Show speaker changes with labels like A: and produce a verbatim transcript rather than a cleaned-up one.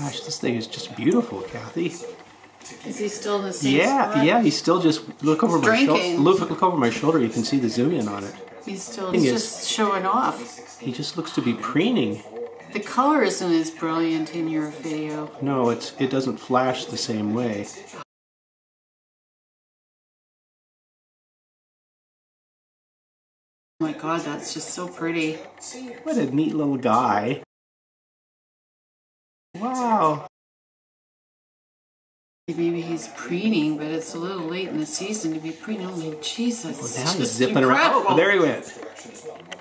A: Gosh, this thing is just beautiful, Kathy.
B: Is he still in the same
A: Yeah,
B: spot?
A: yeah, he's still just, look over my shoulder.
B: Drinking.
A: Look, look over my shoulder, you can see the zoom in on it.
B: He's still
A: Thing
B: he's
A: is-
B: just showing off.
A: He just looks to be preening.
B: The color isn't as brilliant in your video.
A: No, it's it doesn't flash the same way.
B: Oh my god, that's just so pretty.
A: What a neat little guy. Wow.
B: Maybe he's preening, but it's a little late in the season to be preening. Oh, Jesus.
A: Now he's
B: just
A: zipping around.
B: incredible.
A: Oh, there he went.